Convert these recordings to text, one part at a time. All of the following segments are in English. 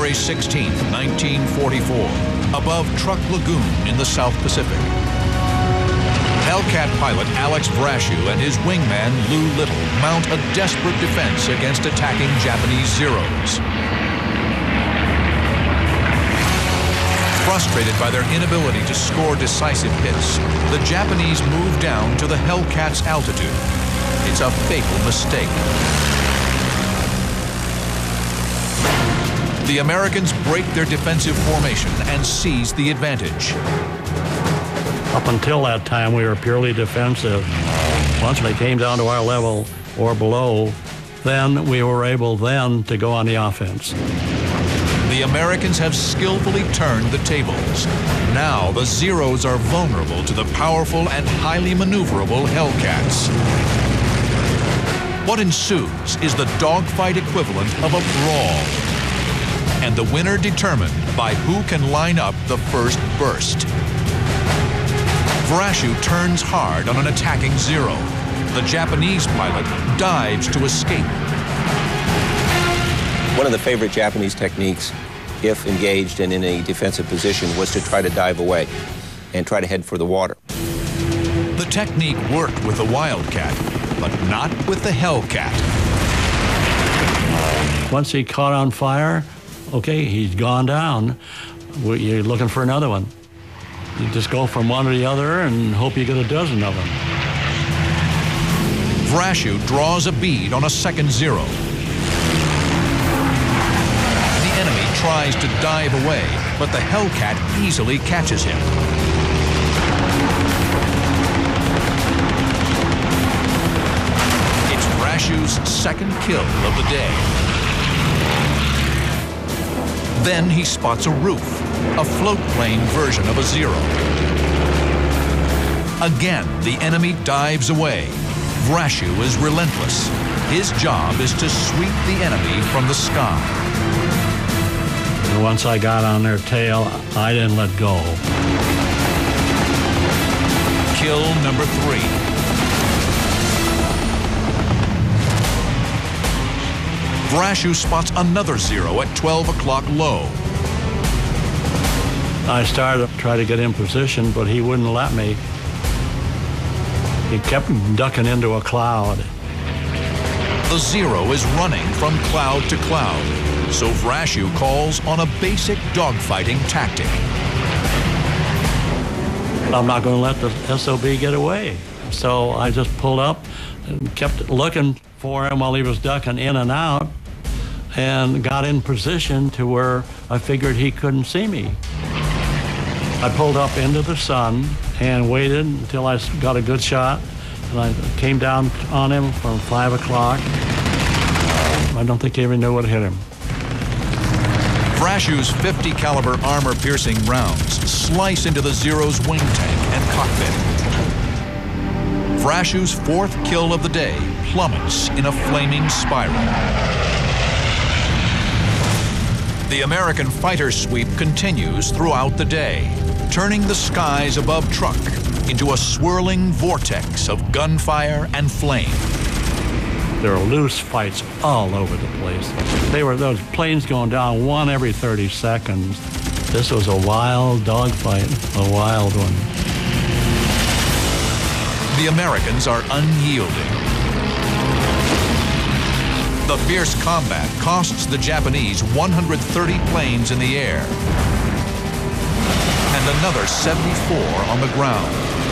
January 16, 1944, above Truk Lagoon in the South Pacific. Hellcat pilot Alex Vrashew and his wingman Lou Little mount a desperate defense against attacking Japanese Zeros. Frustrated by their inability to score decisive hits, the Japanese move down to the Hellcat's altitude. It's a fatal mistake. The Americans break their defensive formation and seize the advantage. Up until that time, we were purely defensive. Once they came down to our level or below, then we were able then to go on the offense. The Americans have skillfully turned the tables. Now the Zeros are vulnerable to the powerful and highly maneuverable Hellcats. What ensues is the dogfight equivalent of a brawl, and the winner determined by who can line up the first burst. Vrashew turns hard on an attacking Zero. The Japanese pilot dives to escape. One of the favorite Japanese techniques, if engaged and in a defensive position, was to try to dive away and try to head for the water. The technique worked with the Wildcat, but not with the Hellcat. Once he caught on fire, okay, he's gone down. You're looking for another one. You just go from one to the other and hope you get a dozen of them. Vrashew draws a bead on a second Zero. The enemy tries to dive away, but the Hellcat easily catches him. It's Vrashew's second kill of the day. Then he spots a roof, a float plane version of a Zero. Again, the enemy dives away. Vrashew is relentless. His job is to sweep the enemy from the sky. And once I got on their tail, I didn't let go. Kill number 3. Vrashew spots another Zero at 12 o'clock low. I started to try to get in position, but he wouldn't let me. He kept ducking into a cloud. The Zero is running from cloud to cloud, so Vrashew calls on a basic dogfighting tactic. I'm not going to let the SOB get away. So I just pulled up and kept looking for him while he was ducking in and out, and got in position to where I figured he couldn't see me. I pulled up into the sun and waited until I got a good shot, and I came down on him from 5 o'clock. I don't think he even knew what hit him. Vrashew's 50 caliber armor-piercing rounds slice into the Zero's wing tank and cockpit. Vrashew's 4th kill of the day plummets in a flaming spiral. The American fighter sweep continues throughout the day, turning the skies above Truk into a swirling vortex of gunfire and flame. There were loose fights all over the place. Those planes going down one every 30 seconds. This was a wild dogfight, a wild one. The Americans are unyielding. The fierce combat costs the Japanese 130 planes in the air and another 74 on the ground.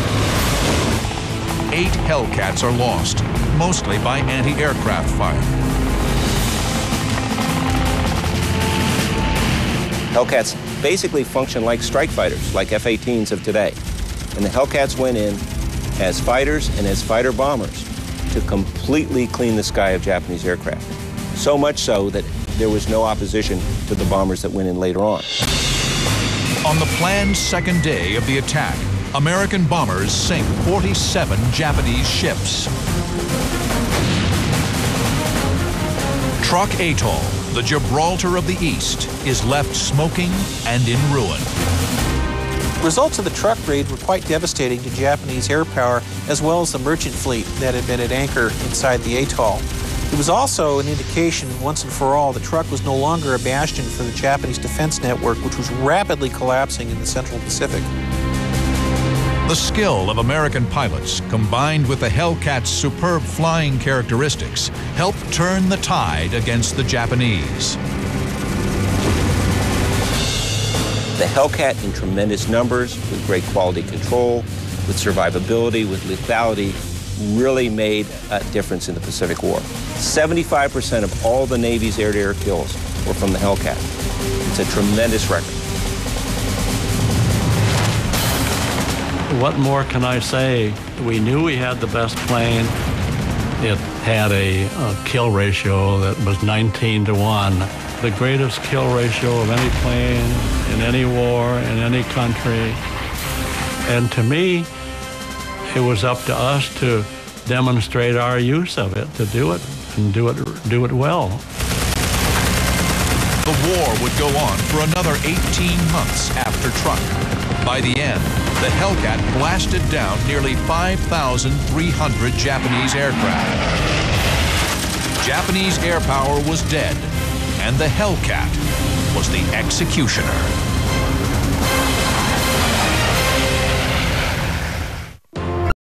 8 Hellcats are lost, mostly by anti-aircraft fire. Hellcats basically function like strike fighters, like F-18s of today. And the Hellcats went in as fighters and as fighter bombers to completely clean the sky of Japanese aircraft. So much so that there was no opposition to the bombers that went in later on. On the planned second day of the attack, American bombers sink 47 Japanese ships. Truk Atoll, the Gibraltar of the East, is left smoking and in ruin. Results of the Truk raid were quite devastating to Japanese air power as well as the merchant fleet that had been at anchor inside the atoll. It was also an indication, once and for all, the truck was no longer a bastion for the Japanese defense network, which was rapidly collapsing in the Central Pacific. The skill of American pilots, combined with the Hellcat's superb flying characteristics, helped turn the tide against the Japanese. The Hellcat, in tremendous numbers, with great quality control, with survivability, with lethality, really made a difference in the Pacific War. 75% of all the Navy's air-to-air kills were from the Hellcat. It's a tremendous record. What more can I say? We knew we had the best plane. It had a kill ratio that was 19-1. The greatest kill ratio of any plane in any war, in any country. And to me, it was up to us to demonstrate our use of it, to do it, and do it well. The war would go on for another 18 months after Truk. By the end, the Hellcat blasted down nearly 5,300 Japanese aircraft. Japanese air power was dead, and the Hellcat was the executioner.